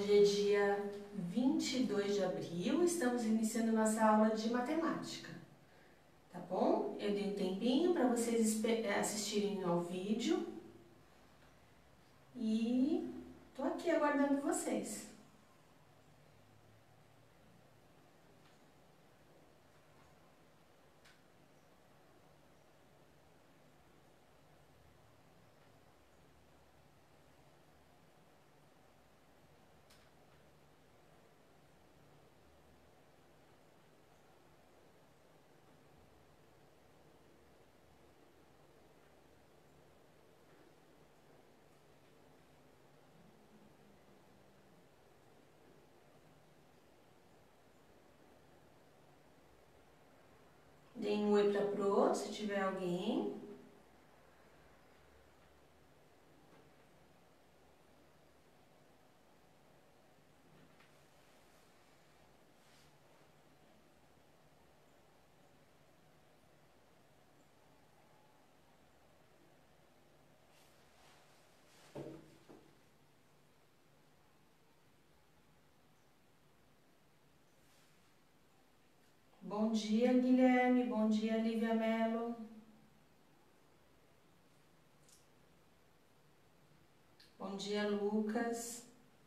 Hoje é dia 22 de abril, estamos iniciando nossa aula de matemática, tá bom? Eu dei um tempinho para vocês assistirem ao vídeo e tô aqui aguardando vocês. Deem um oi para Pro, se tiver alguém. Bom dia, Guilherme. Bom dia, Lívia Mello. Bom dia, Lucas.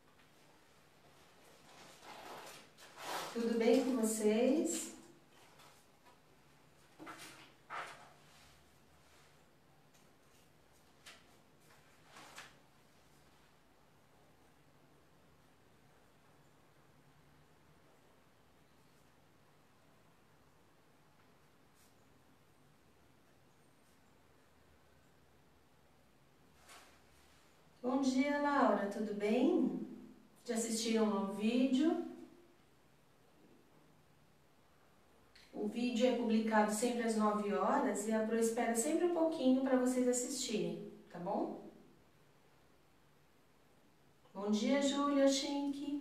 Tudo bem com vocês? Bom dia, Laura. Tudo bem? Já assistiram ao vídeo? O vídeo é publicado sempre às 9 horas e a Pro espera sempre um pouquinho para vocês assistirem, tá bom? Bom dia, Júlia Schinck.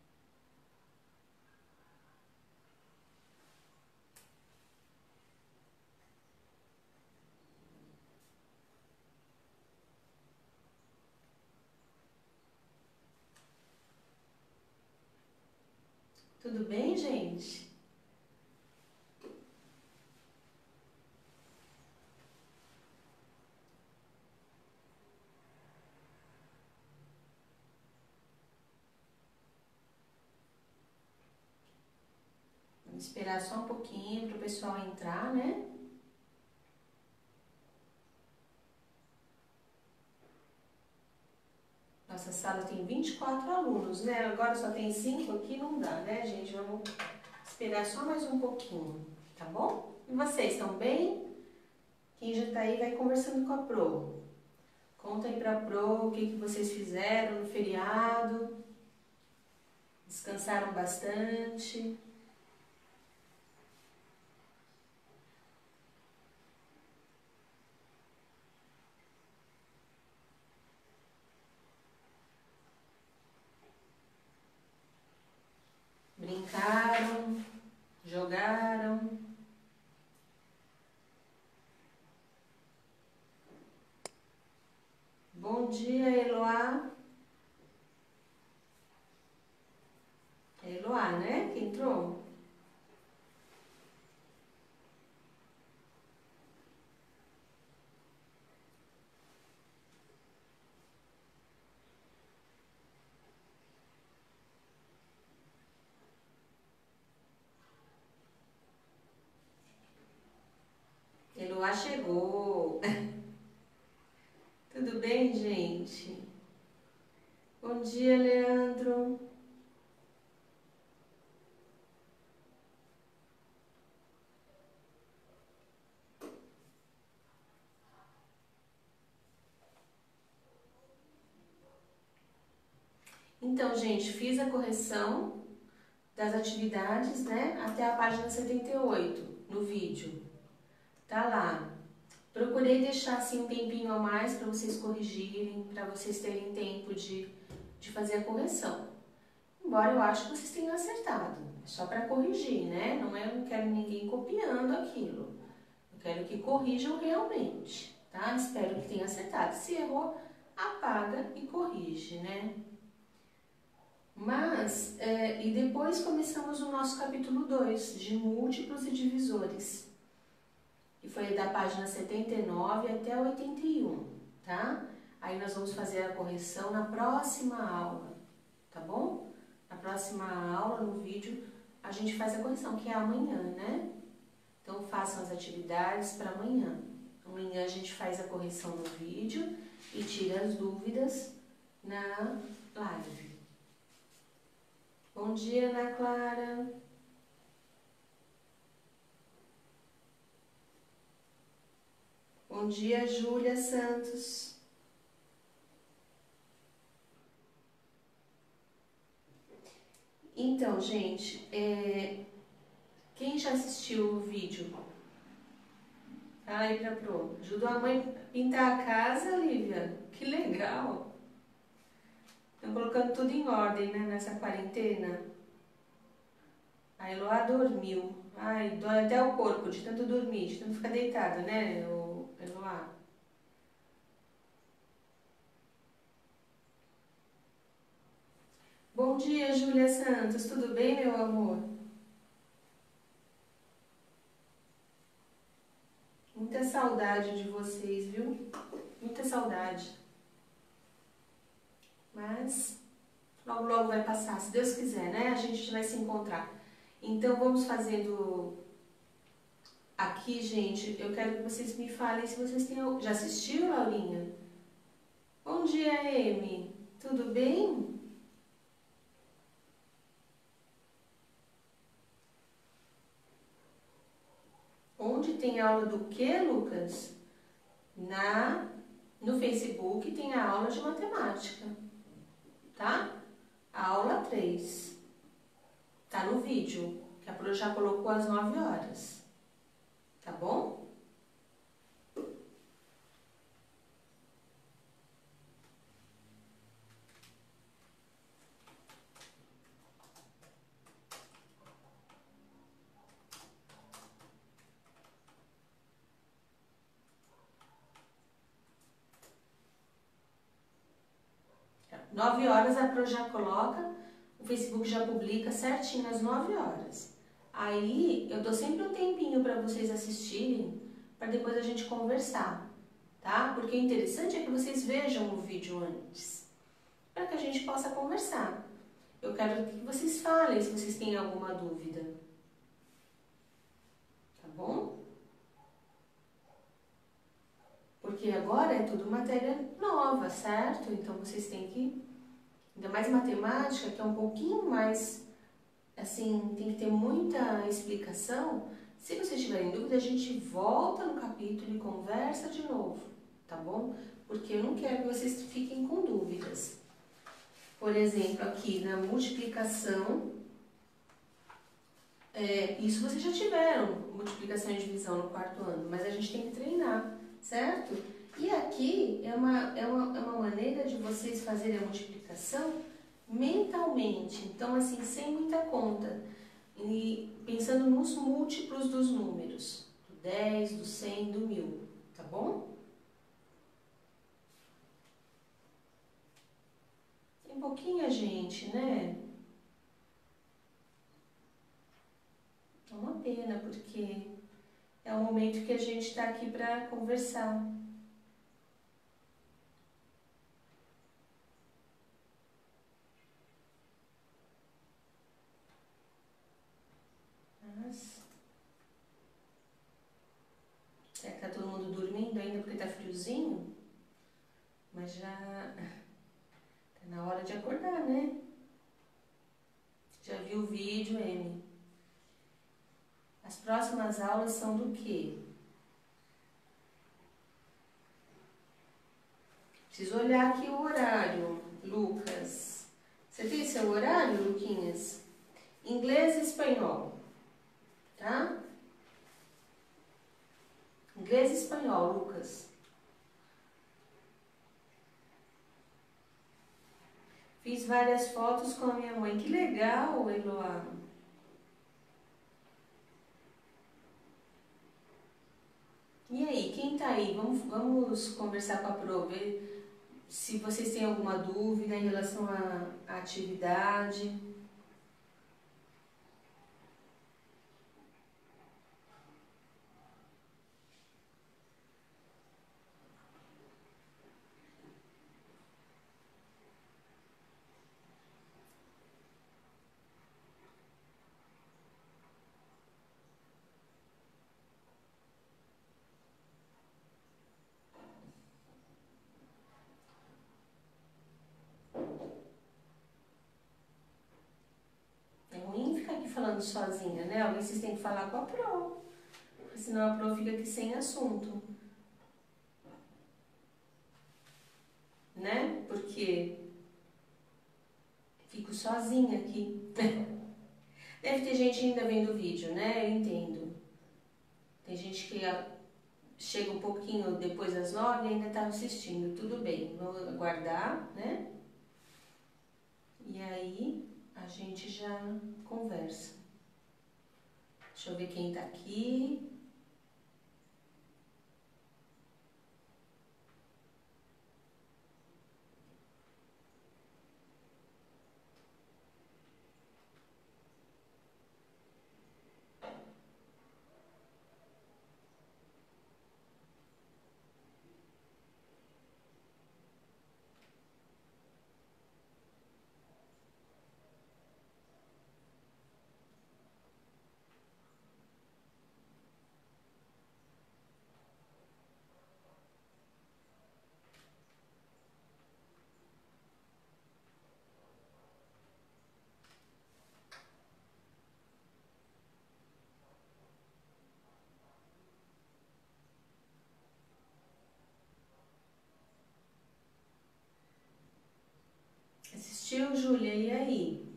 Tudo bem, gente? Vamos esperar só um pouquinho para o pessoal entrar, né? Nossa sala tem 24 alunos, né? Agora só tem 5 aqui, não dá, né, gente? Vamos esperar só mais um pouquinho, tá bom? E vocês, estão bem? Quem já tá aí vai conversando com a Pro. Conta aí pra Pro o que vocês fizeram no feriado. Descansaram bastante. Brincaram, jogaram. Bom dia, Eloá. É Eloá, né, que entrou? Eloá chegou. Tudo bem, gente? Bom dia, Leandro. Então, gente, fiz a correção das atividades, né, até a página 78 no vídeo. Tá lá. Procurei deixar assim um tempinho a mais para vocês corrigirem, para vocês terem tempo de fazer a correção. Embora eu acho que vocês tenham acertado, é só para corrigir, né? Eu não quero ninguém copiando aquilo. Eu quero que corrijam realmente, tá? Espero que tenham acertado. Se errou, apaga e corrige, né? Mas, e depois começamos o nosso capítulo 2, de múltiplos e divisores, que foi da página 79 até 81, tá? Aí nós vamos fazer a correção na próxima aula, tá bom? Na próxima aula, no vídeo, a gente faz a correção, que é amanhã, né? Então façam as atividades para amanhã. Amanhã a gente faz a correção no vídeo e tira as dúvidas na live. Bom dia, Ana Clara. Bom dia, Júlia Santos. Então, gente, quem já assistiu o vídeo? Fala aí pra Pro. Ajudou a mãe a pintar a casa, Lívia? Que legal! Estão colocando tudo em ordem, né, nessa quarentena. A Eloá dormiu. Ai, dói até o corpo de tanto dormir, de tanto ficar deitada, né, Eloá? Bom dia, Júlia Santos. Tudo bem, meu amor? Muita saudade de vocês, viu? Muita saudade. Mas logo, logo vai passar, se Deus quiser, né? A gente vai se encontrar. Então, vamos fazendo aqui, gente. Eu quero que vocês me falem se vocês têm... Já assistiu, Laurinha? Bom dia, Amy. Tudo bem? Onde tem aula do quê, Lucas? No Facebook tem a aula de matemática, tá? A aula 3. Tá no vídeo, que a Pro já colocou às 9 horas. Tá bom? Tá. 9 horas a Pro já coloca, o Facebook já publica certinho às 9 horas. Aí eu dou sempre um tempinho para vocês assistirem, para depois a gente conversar, tá? Porque o interessante é que vocês vejam o vídeo antes, para que a gente possa conversar. Eu quero que vocês falem se vocês têm alguma dúvida, tá bom? Porque agora é tudo matéria nova, certo? Então vocês têm que, ainda mais matemática, que é um pouquinho mais, assim, tem que ter muita explicação. Se vocês tiverem dúvida, a gente volta no capítulo e conversa de novo, tá bom? Porque eu não quero que vocês fiquem com dúvidas. Por exemplo, aqui na multiplicação, isso vocês já tiveram, multiplicação e divisão no 4º ano, mas a gente tem que treinar, certo? E aqui é uma maneira de vocês fazerem a multiplicação mentalmente, então assim, sem muita conta, e pensando nos múltiplos dos números, do 10, do 100, do 1000, tá bom? Tem pouquinha gente, né? É uma pena, porque é o momento que a gente está aqui para conversar. Mas... será que tá todo mundo dormindo ainda porque tá friozinho? Mas já tá na hora de acordar, né? Já viu o vídeo, Amy? As próximas aulas são do quê? Preciso olhar aqui o horário, Lucas. Você tem seu horário, Luquinhas? Inglês e espanhol, tá? Inglês e espanhol, Lucas. Fiz várias fotos com a minha mãe. Que legal, Eloá. E aí, quem tá aí? Vamos conversar com a Pro, ver se vocês têm alguma dúvida em relação à atividade. É ruim ficar aqui falando sozinha, né? Alguém vocês têm que falar com a Pro, porque senão a Pro fica aqui sem assunto. Né? Porque fico sozinha aqui. Deve ter gente ainda vendo o vídeo, né? Eu entendo. Tem gente que chega um pouquinho depois das 9 e ainda está assistindo. Tudo bem, vou aguardar, né? E aí a gente já conversa. Deixa eu ver quem tá aqui. Assistiu, Júlia? E aí?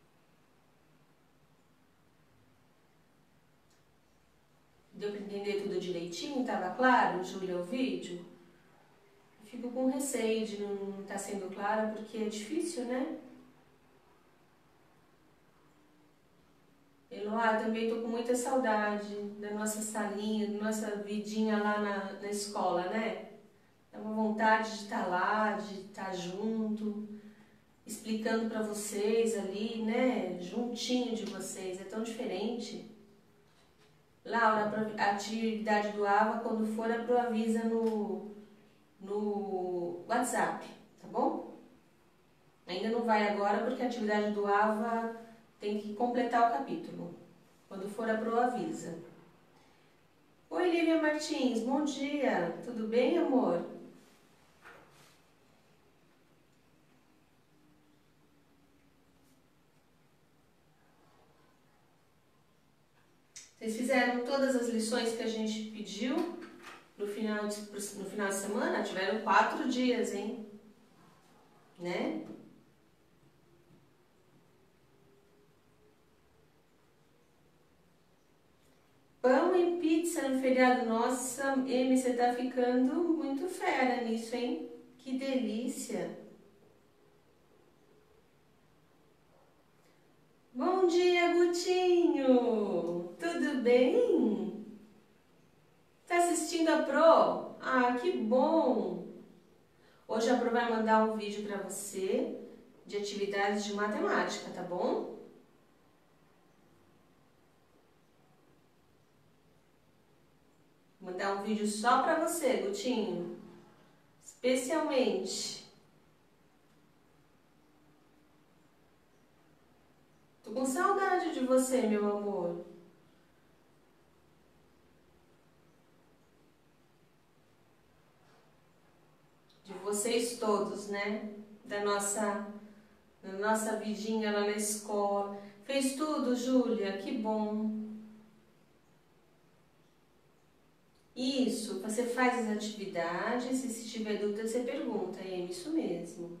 Deu para entender tudo direitinho? Tava claro, Júlia, o vídeo? Fico com receio de não estar sendo claro, porque é difícil, né? Eloá, também tô com muita saudade da nossa salinha, da nossa vidinha lá na escola, né? Dá uma vontade de estar lá, de estar junto, explicando para vocês ali, né? Juntinho de vocês, é tão diferente. Laura, a atividade do AVA, quando for, avisa no WhatsApp, tá bom? Ainda não vai agora porque a atividade do AVA tem que completar o capítulo. Quando for, avisa. Oi, Lívia Martins, bom dia. Tudo bem, amor? Vocês fizeram todas as lições que a gente pediu no final de semana? Tiveram 4 dias, hein? Né? Pão e pizza no feriado. Nossa, Amy, você tá ficando muito fera nisso, hein? Que delícia! Bom dia, Gutinho! Tudo bem? Tá assistindo a Pro? Ah, que bom! Hoje a Pro vai mandar um vídeo para você de atividades de matemática, tá bom? Vou mandar um vídeo só para você, Gutinho. Especialmente. Tô com saudade de você, meu amor. De vocês todos, né? Da nossa vidinha lá na escola. Fez tudo, Júlia? Que bom. Isso, você faz as atividades e se tiver dúvida você pergunta, Amy, isso mesmo.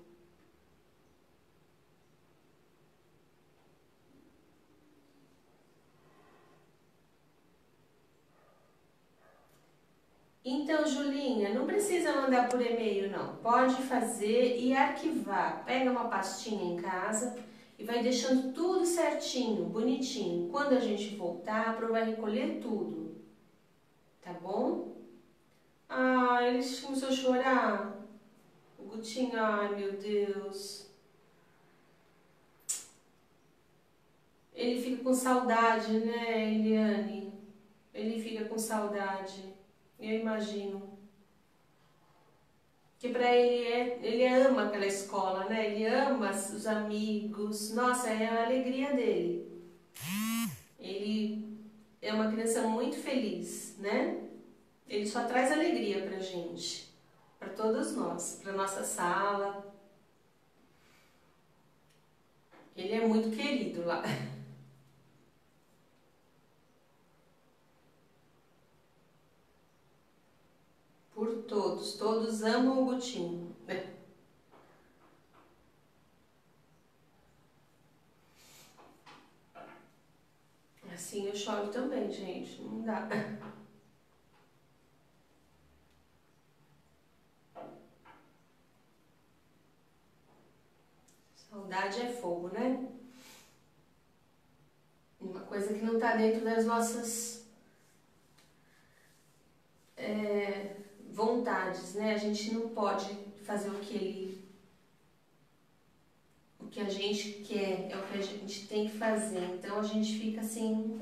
Então, Julinha, não precisa mandar por e-mail, não. Pode fazer e arquivar. Pega uma pastinha em casa e vai deixando tudo certinho, bonitinho. Quando a gente voltar, a Pro vai recolher tudo. Tá bom? Ah, ele começou a chorar. O Gutinho, ai meu Deus. Ele fica com saudade, né, Eliane? Ele fica com saudade. Eu imagino. Que para ele ama aquela escola, né? Ele ama os amigos. Nossa, é a alegria dele. Ele é uma criança muito feliz, né? Ele só traz alegria pra gente, para todos nós, para nossa sala. Ele é muito querido lá. Por todos, todos amam o Gutinho, né? Assim eu choro também, gente, não dá. Saudade é fogo, né? Uma coisa que não está dentro das nossas vontades, né? A gente não pode fazer o que a gente quer, é o que a gente tem que fazer. Então a gente fica assim,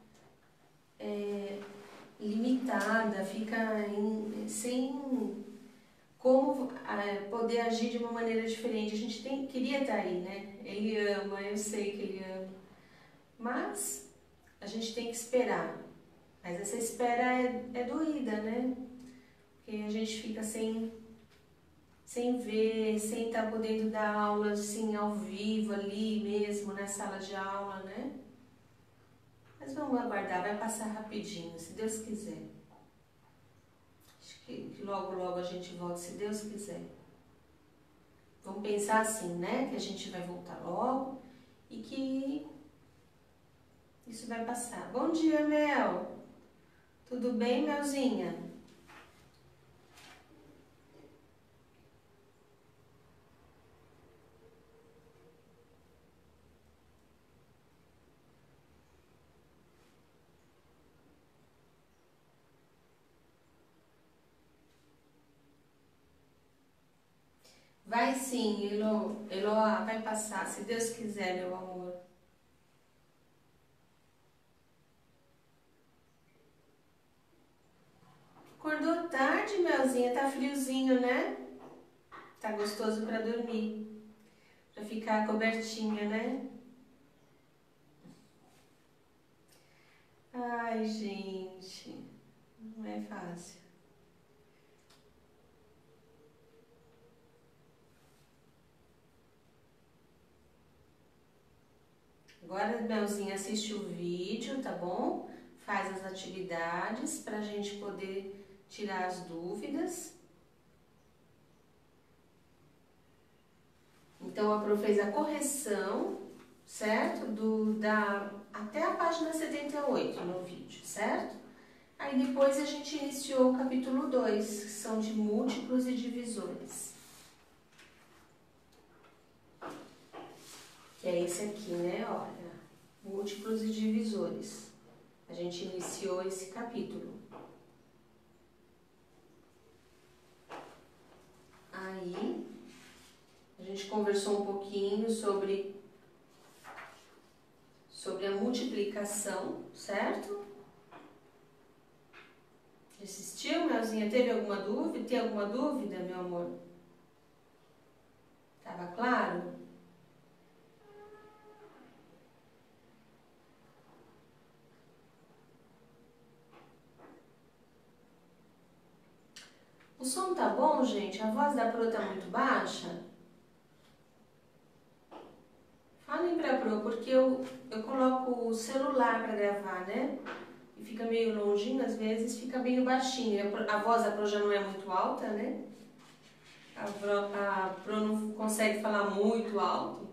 limitada, fica sem como poder agir de uma maneira diferente. A gente queria estar aí, né? Ele ama, eu sei que ele ama, mas a gente tem que esperar. Mas essa espera é doída, né? Porque a gente fica sem ver, sem estar podendo dar aula assim ao vivo ali mesmo, na sala de aula, né? Mas vamos aguardar, vai passar rapidinho, se Deus quiser. Acho que logo, logo a gente volta, se Deus quiser. Vamos pensar assim, né? Que a gente vai voltar logo e que isso vai passar. Bom dia, Mel! Tudo bem, Melzinha? Vai sim, Eloá, vai passar, se Deus quiser, meu amor. Acordou tarde, Melzinha, tá friozinho, né? Tá gostoso pra dormir, pra ficar cobertinha, né? Ai, gente, não é fácil. Agora, Melzinha, assiste o vídeo, tá bom? Faz as atividades pra gente poder tirar as dúvidas. Então, a Pro fez a correção, certo? Até a página 78 no vídeo, certo? Aí depois a gente iniciou o capítulo 2, que são de múltiplos e divisores. Que é esse aqui, né? Olha, múltiplos e divisores. A gente iniciou esse capítulo. Aí, a gente conversou um pouquinho sobre a multiplicação, certo? Assistiu, Melzinha? Teve alguma dúvida? Tem alguma dúvida, meu amor? Tava claro? O som tá bom, gente? A voz da Pro tá muito baixa? Falem pra Pro, porque eu coloco o celular pra gravar, né? E fica meio longinho, às vezes fica meio baixinho. A voz da Pro já não é muito alta, né? A Pro não consegue falar muito alto.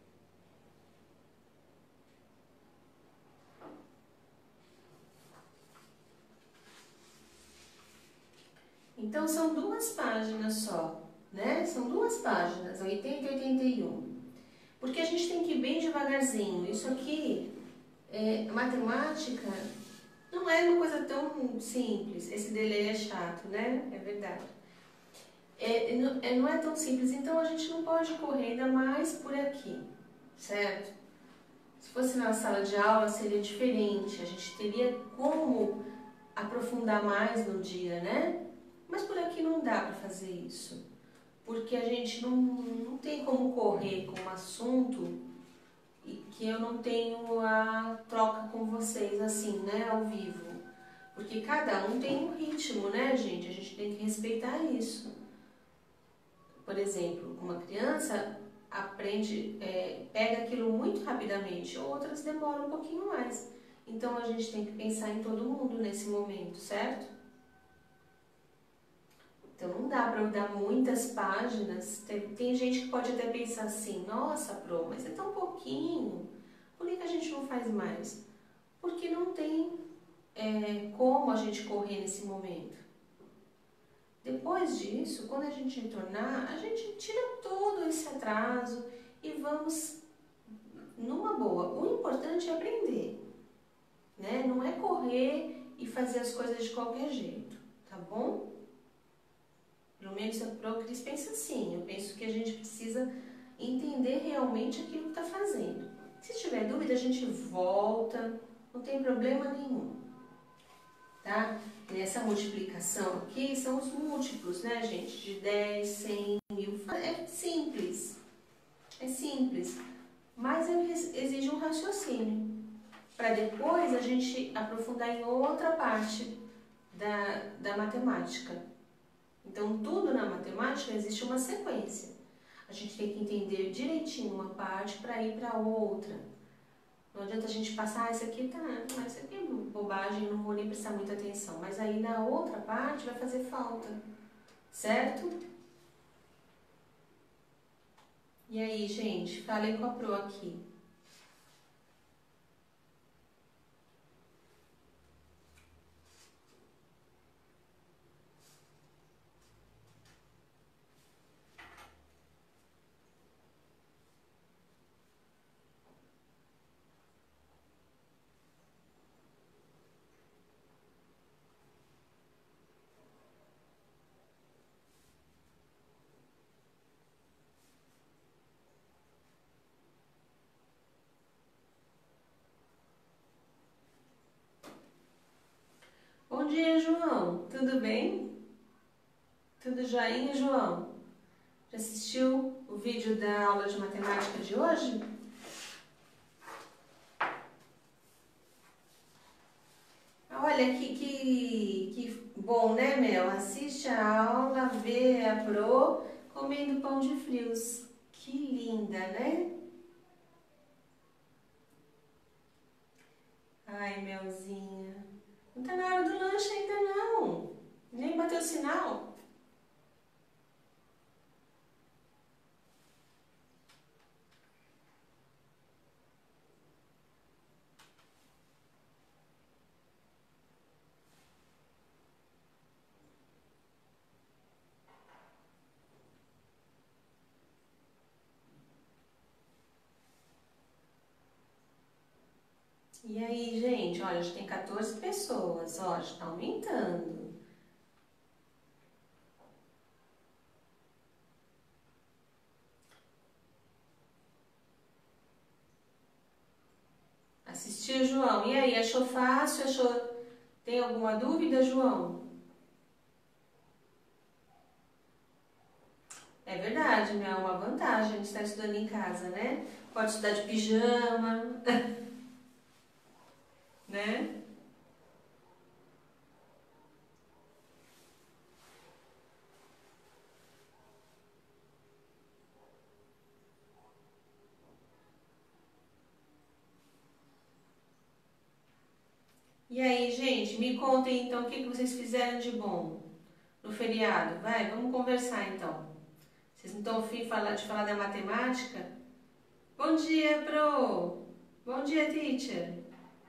Então são 2 páginas só, né? São 2 páginas, 80 e 81. Porque a gente tem que ir bem devagarzinho. Isso aqui, matemática, não é uma coisa tão simples. Esse delay é chato, né? É verdade. não é tão simples, então a gente não pode correr ainda mais por aqui, certo? Se fosse na sala de aula seria diferente, a gente teria como aprofundar mais no dia, né? Mas por aqui não dá para fazer isso, porque a gente não tem como correr com um assunto e que eu não tenho a troca com vocês assim, né, ao vivo. Porque cada um tem um ritmo, né, gente? A gente tem que respeitar isso. Por exemplo, uma criança aprende, pega aquilo muito rapidamente, outras demoram um pouquinho mais. Então a gente tem que pensar em todo mundo nesse momento, certo? Então não dá para eu dar muitas páginas. Tem gente que pode até pensar assim, nossa, Pro, mas é tão pouquinho, por que a gente não faz mais? Porque não tem como a gente correr nesse momento. Depois disso, quando a gente retornar, a gente tira todo esse atraso e vamos numa boa. O importante é aprender, né? Não é correr e fazer as coisas de qualquer jeito, tá bom? Pelo menos a Procris pensa assim. Eu penso que a gente precisa entender realmente aquilo que está fazendo. Se tiver dúvida, a gente volta, não tem problema nenhum, tá? E essa multiplicação aqui são os múltiplos, né, gente? De 10, 100, 1000. É simples. É simples. Mas exige um raciocínio. Para depois a gente aprofundar em outra parte da matemática. Então, tudo na matemática existe uma sequência. A gente tem que entender direitinho uma parte para ir para outra. Não adianta a gente passar, isso aqui isso aqui é bobagem, não vou nem prestar muita atenção. Mas aí na outra parte vai fazer falta, certo? E aí, gente, falei com a Pro aqui. Bom dia, João. Tudo bem? Tudo joinha, João? Já assistiu o vídeo da aula de matemática de hoje? Olha que bom, né, Mel? Assiste a aula, vê a Pro comendo pão de frios. Que linda, né? Ai, Melzinha. Não tá na hora do lanche ainda não. Nem bateu o sinal. E aí, gente, olha, já tem 14 pessoas, ó, já tá aumentando. Assistiu, João? E aí, achou fácil? Tem alguma dúvida, João? É verdade, né? É uma vantagem de estar estudando em casa, né? Pode estudar de pijama, né? E aí, gente, me contem então o que vocês fizeram de bom no feriado. Vai, vamos conversar então. Vocês não estão afim de falar da matemática? Bom dia, Pro! Bom dia, teacher!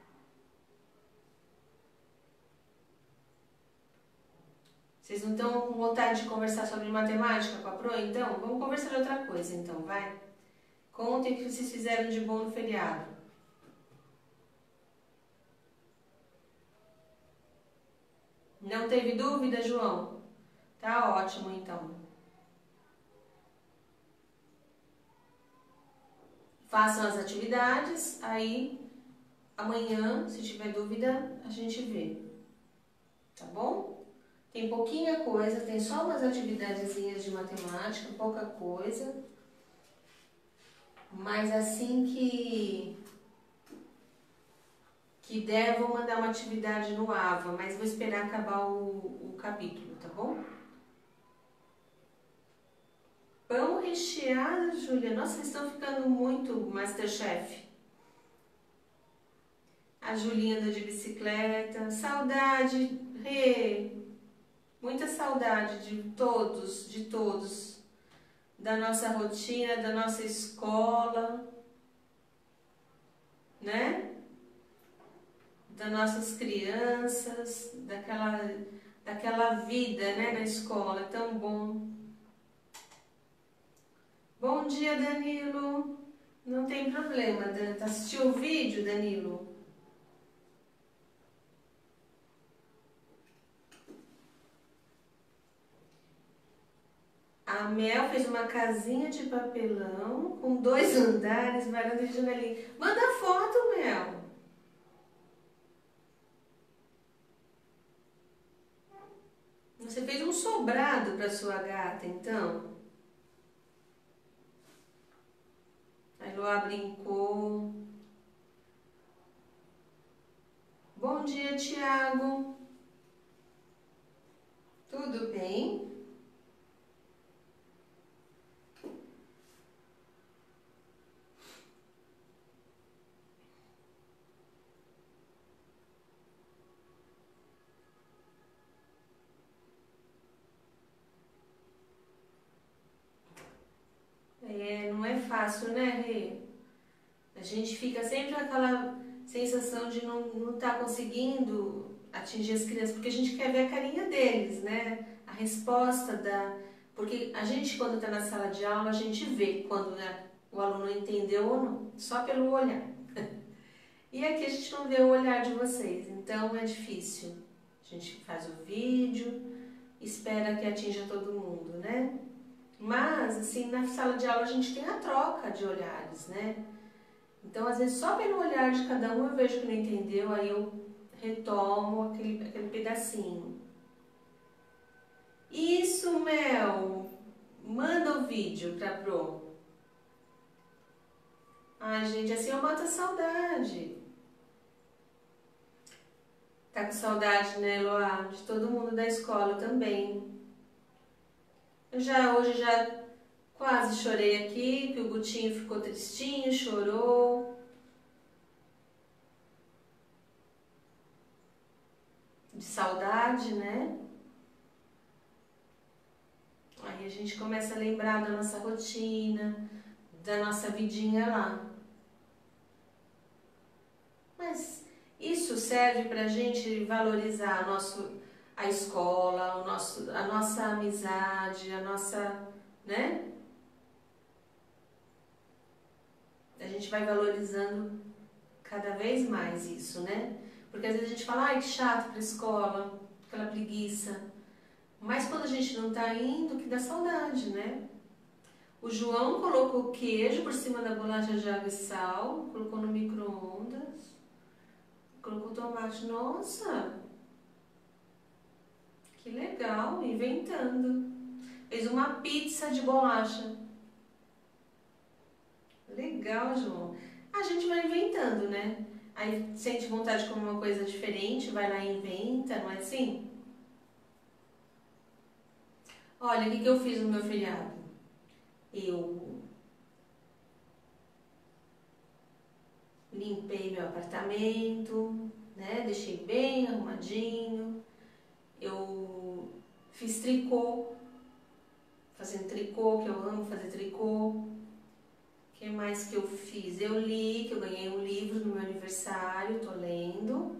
Vocês não estão com vontade de conversar sobre matemática com a Pro, então? Vamos conversar de outra coisa, então, vai? Contem o que vocês fizeram de bom no feriado. Não teve dúvida, João? Tá ótimo, então. façam as atividades, aí amanhã, se tiver dúvida, a gente vê, tá bom? Tem pouquinha coisa, tem só umas atividadezinhas de matemática, pouca coisa, mas assim que der, vou mandar uma atividade no AVA, mas vou esperar acabar o capítulo, tá bom? Pão recheado, Júlia. Nossa, vocês estão ficando muito Masterchef. A Julinha anda de bicicleta. Saudade, Rê. Muita saudade de todos. Da nossa rotina, da nossa escola, né? Das nossas crianças, daquela vida, né, na escola. É tão bom. Bom dia, Danilo. Não tem problema. Assistiu o vídeo, Danilo? A Mel fez uma casinha de papelão com 2 andares, varanda de janelinha. Manda foto, Mel. Você fez um sobrado para sua gata, então? A Eloá brincou. Bom dia, Tiago. Tudo bem? Não é fácil, né, Rê? A gente fica sempre com aquela sensação de não estar conseguindo atingir as crianças, porque a gente quer ver a carinha deles, né? A resposta da... Porque a gente, quando está na sala de aula, a gente vê quando, né, o aluno entendeu ou não, só pelo olhar. E aqui a gente não vê o olhar de vocês, então é difícil. A gente faz o vídeo, espera que atinja todo mundo, né? Mas, assim, na sala de aula a gente tem a troca de olhares, né? Então, às vezes, só pelo olhar de cada um eu vejo que não entendeu, aí eu retomo aquele pedacinho. Isso, Mel! Manda o vídeo pra Pro. Ai, gente, assim eu mato a saudade. Tá com saudade, né, Eloá? De todo mundo da escola também. Hoje já quase chorei aqui, que o Gutinho ficou tristinho, chorou. De saudade, né? Aí a gente começa a lembrar da nossa rotina, da nossa vidinha lá. Mas isso serve pra gente valorizar a escola, a nossa amizade, a nossa, né? A gente vai valorizando cada vez mais isso, né? Porque às vezes a gente fala, ai, que chato pra escola, aquela preguiça. Mas quando a gente não tá indo, que dá saudade, né? O João colocou queijo por cima da bolacha de água e sal, colocou no micro-ondas, colocou tomate. Nossa, que legal, inventando. Fez uma pizza de bolacha. Legal, João. A gente vai inventando, né? Aí sente vontade de comer uma coisa diferente, vai lá e inventa, não é assim? Olha, o que eu fiz no meu feriado? Eu limpei meu apartamento, né? Deixei bem arrumadinho. Eu fiz tricô, fazendo tricô, que eu amo fazer tricô. O que mais que eu fiz? Eu li, que eu ganhei um livro no meu aniversário, tô lendo.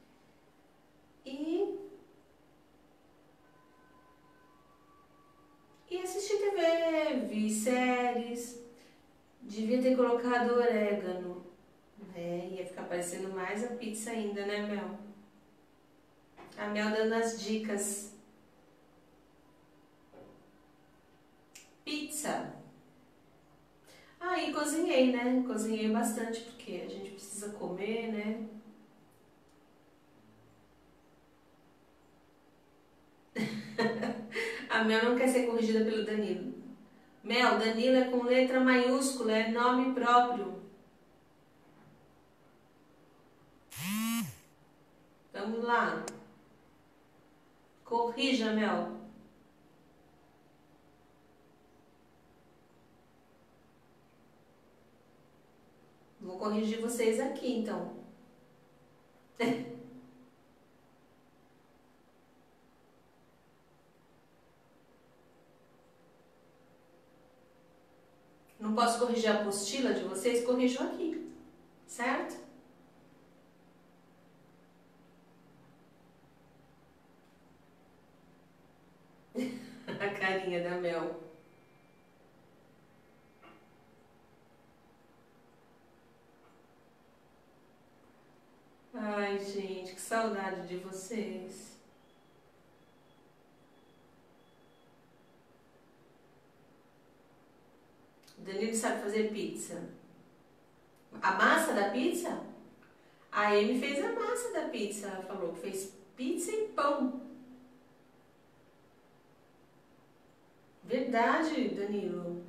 E assisti TV, vi séries. Devia ter colocado orégano. Ia ficar parecendo mais a pizza ainda, né, Mel? A Mel dando as dicas. Pizza. E cozinhei, né? Cozinhei bastante porque a gente precisa comer, né? A Mel não quer ser corrigida pelo Danilo. Mel, Danilo é com letra maiúscula, é nome próprio. Vamos lá. Corrija, Mel. Vou corrigir vocês aqui, então. Não posso corrigir a apostila de vocês? Corrijo aqui, certo? A carinha da Mel. Ai, gente, que saudade de vocês. O Danilo sabe fazer pizza. A massa da pizza? A Amy fez a massa da pizza. Ela falou que fez pizza e pão. Verdade, Danilo.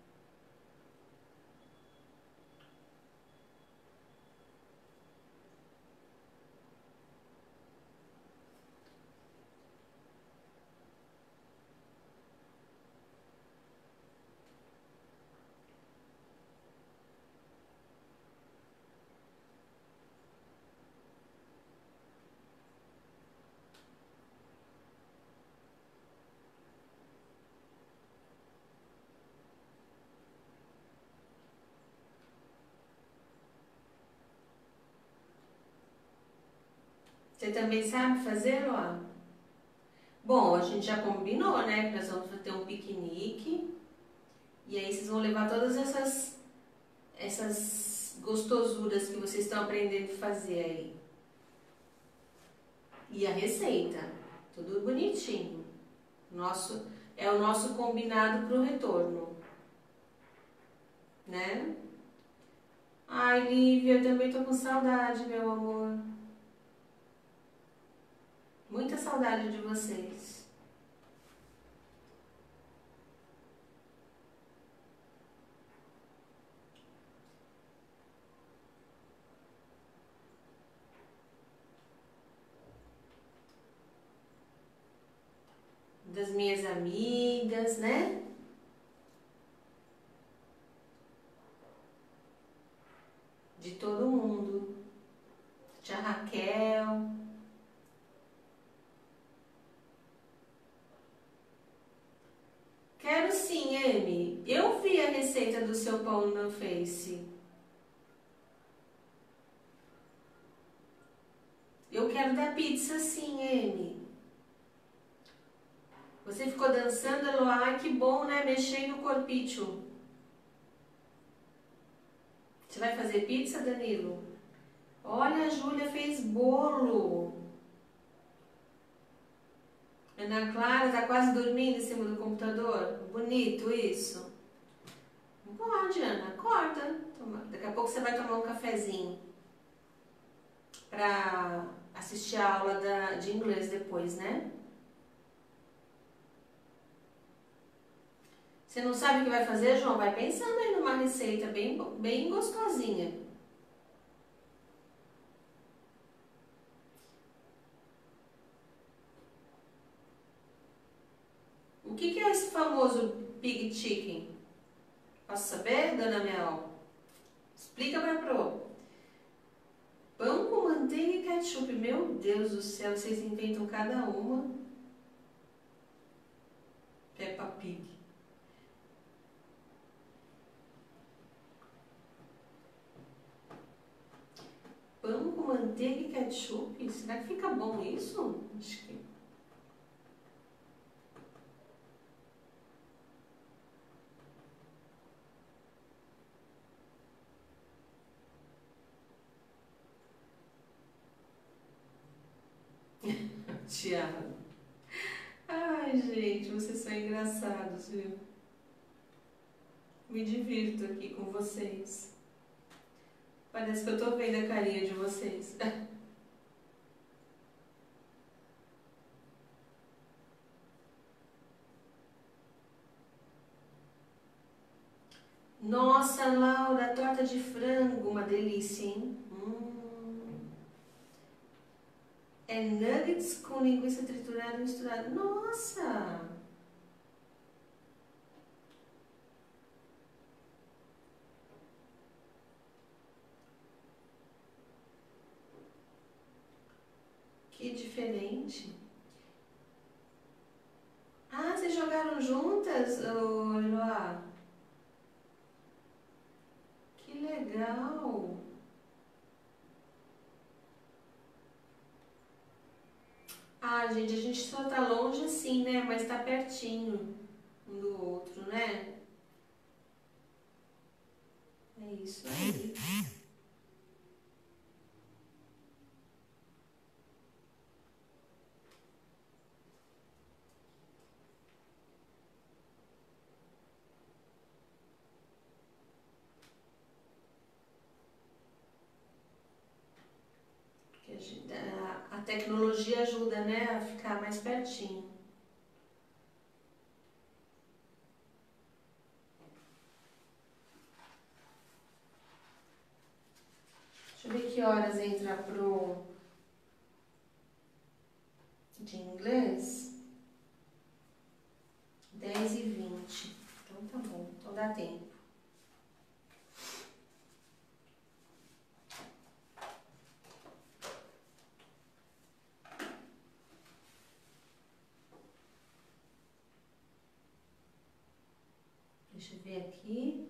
Você também sabe fazer, ó? Bom, a gente já combinou, né? Que nós vamos ter um piquenique. E aí vocês vão levar todas essas gostosuras que vocês estão aprendendo a fazer aí. E a receita. Tudo bonitinho. É o nosso combinado para o retorno. Né? Ai, Lívia, eu também tô com saudade, meu amor. Muita saudade de vocês. Das minhas amigas, né? De todo mundo. Tia Raquel. Quero sim, Amy. Eu vi a receita do seu pão no Face. Eu quero da pizza sim, Amy. Você ficou dançando, Eloá? Ai, que bom, né? Mexendo o corpício. Você vai fazer pizza, Danilo? Olha, a Júlia fez bolo. Ana Clara tá quase dormindo em cima do computador. Bonito isso. Não pode, Ana. Acorda. Daqui a pouco você vai tomar um cafezinho para assistir a aula de inglês depois, né? Você não sabe o que vai fazer, João? Vai pensando aí numa receita bem gostosinha. O que é esse famoso pig chicken? Posso saber, dona Mel? Explica pra Pro. Pão com manteiga e ketchup. Meu Deus do céu, vocês inventam cada uma. Peppa Pig. Pão com manteiga e ketchup? Será que fica bom isso? Acho que... Tiago. Ai, gente, vocês são engraçados, viu? Me divirto aqui com vocês. Parece que eu tô vendo a carinha de vocês. Nossa, Laura, torta de frango, uma delícia, hein? É nuggets com linguiça triturada e misturada. Nossa! Que diferente. Ah, vocês jogaram juntas, ô, Eloá? Que legal! Ah, gente, a gente só tá longe assim, né? Mas tá pertinho um do outro, né? É isso aí. Que a tecnologia ajuda, né, a ficar mais pertinho. Deixa eu ver que horas entra pro de inglês. 10h20. Então tá bom, então dá tempo. Deixa eu ver aqui.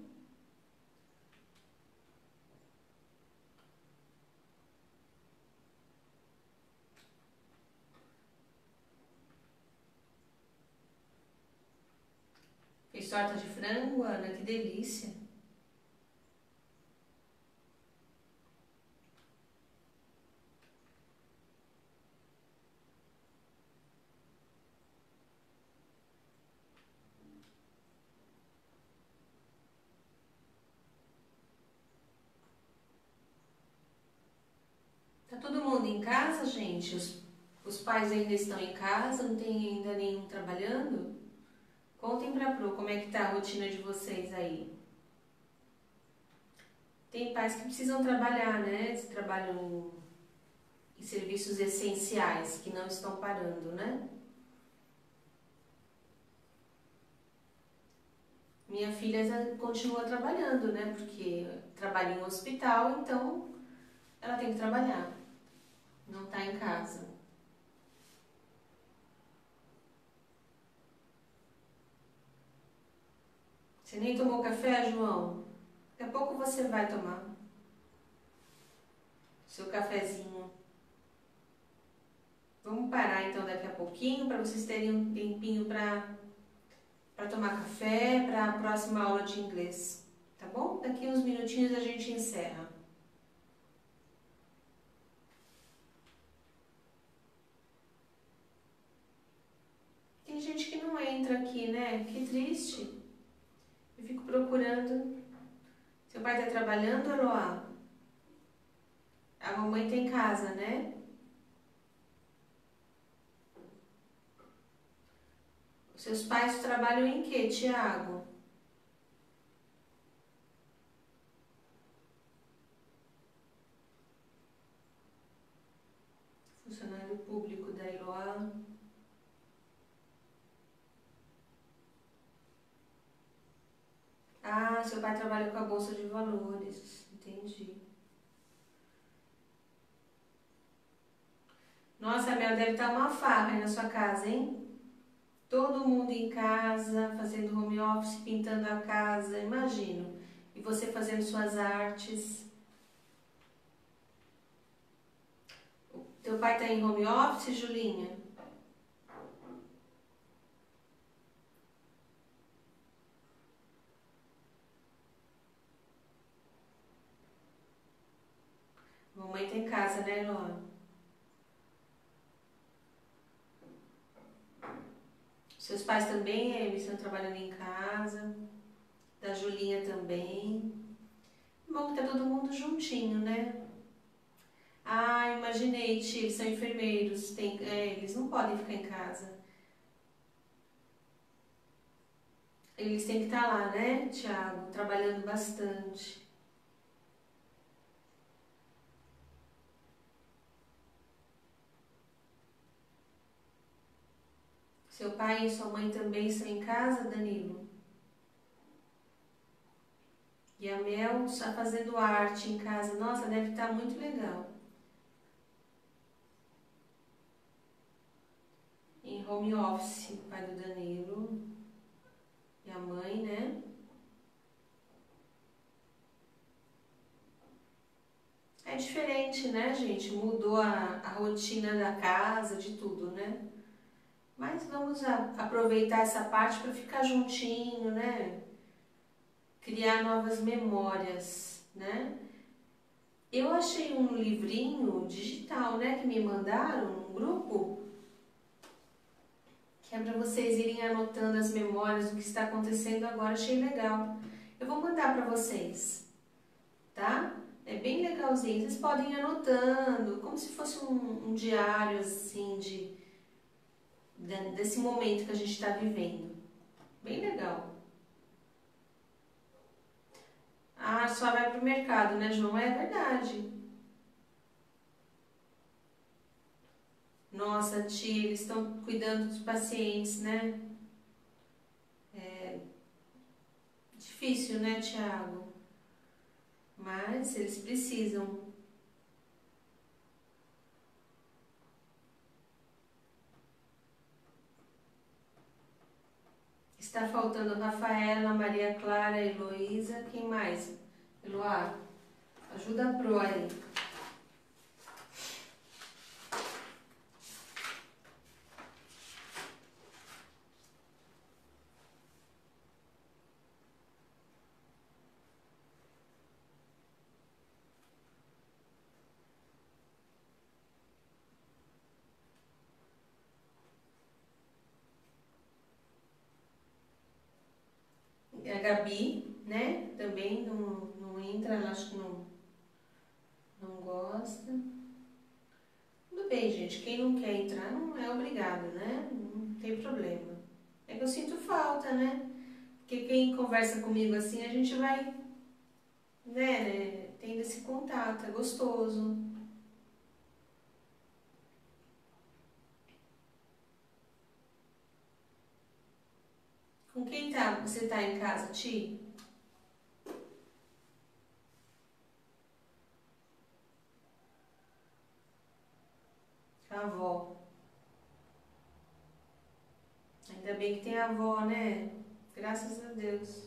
Fez torta de frango, Ana, que delícia. Tá todo mundo em casa, gente? Os pais ainda estão em casa, não tem ainda nenhum trabalhando? Contem pra Pro como é que tá a rotina de vocês aí. Tem pais que precisam trabalhar, né? Eles trabalham em serviços essenciais, que não estão parando, né? Minha filha continua trabalhando, né? Porque trabalha em um hospital, então ela tem que trabalhar. Não tá em casa. Você nem tomou café, João? Daqui a pouco você vai tomar seu cafezinho. Vamos parar então daqui a pouquinho para vocês terem um tempinho para tomar café para a próxima aula de inglês. Tá bom? Daqui uns minutinhos a gente encerra. Tem gente que não entra aqui, né? Que triste. Eu fico procurando. Seu pai tá trabalhando, Eloá? A mamãe tá em casa, né? Os seus pais trabalham em quê, Tiago? Funcionário público da Eloá. Ah, seu pai trabalha com a Bolsa de Valores. Entendi. Nossa, a Mel deve estar uma farra aí na sua casa, hein? Todo mundo em casa, fazendo home office, pintando a casa, imagino. E você fazendo suas artes. Teu pai tá em home office, Julinha? Mamãe tá em casa, né, Luan? Seus pais também, eles estão trabalhando em casa. Da Julinha também. Bom que tá todo mundo juntinho, né? Ah, imaginei, tia, eles são enfermeiros, eles não podem ficar em casa. Eles têm que estar lá, né, Tiago? Trabalhando bastante. Seu pai e sua mãe também estão em casa, Danilo? E a Mel está fazendo arte em casa. Nossa, deve estar muito legal. Em home office, o pai do Danilo e a mãe, né? É diferente, né, gente? Mudou a rotina da casa, de tudo, né? Mas vamos aproveitar essa parte para ficar juntinho, né? Criar novas memórias, né? Eu achei um livrinho digital, né, que me mandaram no grupo, que é para vocês irem anotando as memórias do que está acontecendo agora. Achei legal. Eu vou mandar para vocês, tá? É bem legalzinho. Vocês podem ir anotando, como se fosse um diário, assim, desse momento que a gente está vivendo. Bem legal. Ah, só vai pro mercado, né, João? É verdade. Nossa, tia, eles estão cuidando dos pacientes, né? Difícil, né, Tiago? Mas eles precisam. Está faltando Rafaela, Maria Clara, Heloísa. Quem mais? Eloá, ajuda a Pro aí. A Gabi, né? Também não entra, ela acho que não gosta. Tudo bem, gente. Quem não quer entrar não é obrigado, né? Não tem problema. É que eu sinto falta, né? Porque quem conversa comigo assim, a gente vai, né, tendo esse contato, é gostoso. Com quem você tá em casa, Ti? Com a avó. Ainda bem que tem a avó, né? Graças a Deus.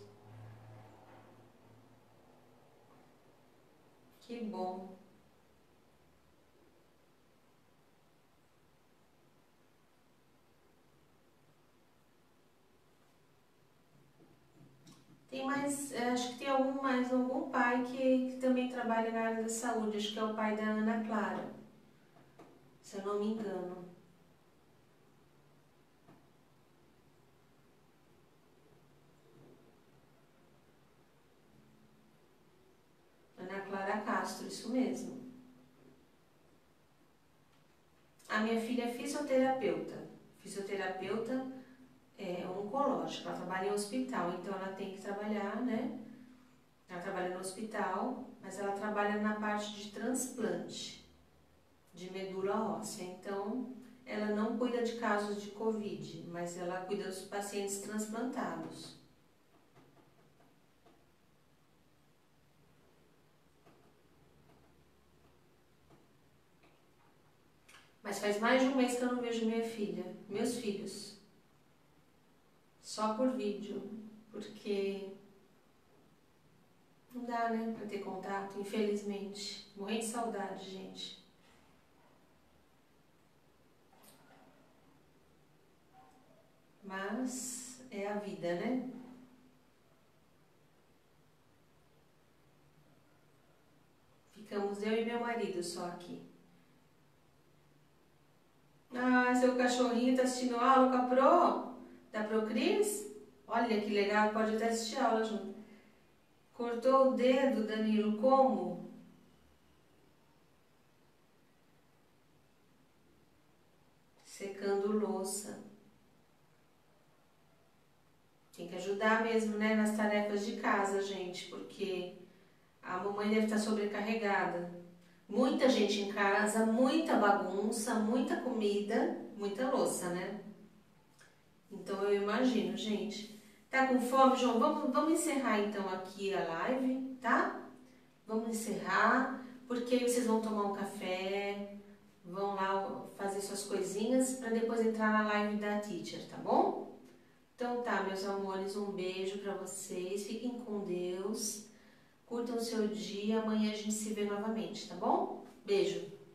Que bom. Tem mais, acho que tem algum pai que também trabalha na área da saúde. Acho que é o pai da Ana Clara, se eu não me engano. Ana Clara Castro, isso mesmo. A minha filha é fisioterapeuta. Fisioterapeuta oncológica. Ela trabalha em hospital, então ela tem que trabalhar, né? Ela trabalha no hospital, mas ela trabalha na parte de transplante de medula óssea. Então, ela não cuida de casos de Covid, mas ela cuida dos pacientes transplantados. Mas faz mais de um mês que eu não vejo minha filha, meus filhos. Só por vídeo, porque não dá, né, pra ter contato, infelizmente. Morrendo de saudade, gente. Mas é a vida, né? Ficamos eu e meu marido só aqui. Ah, seu cachorrinho tá assistindo aula com a Pro? Da Procris? Olha que legal, pode até assistir aula junto. Cortou o dedo, Danilo, como? Secando louça. Tem que ajudar mesmo, né, nas tarefas de casa, gente, porque a mamãe deve estar sobrecarregada. Muita gente em casa, muita bagunça, muita comida, muita louça, né? Então eu imagino, gente. Tá com fome, João? Vamos encerrar então aqui a live, tá? Vamos encerrar, porque aí vocês vão tomar um café, vão lá fazer suas coisinhas para depois entrar na live da teacher, tá bom? Então tá, meus amores, um beijo para vocês, fiquem com Deus, curtam o seu dia, amanhã a gente se vê novamente, tá bom? Beijo!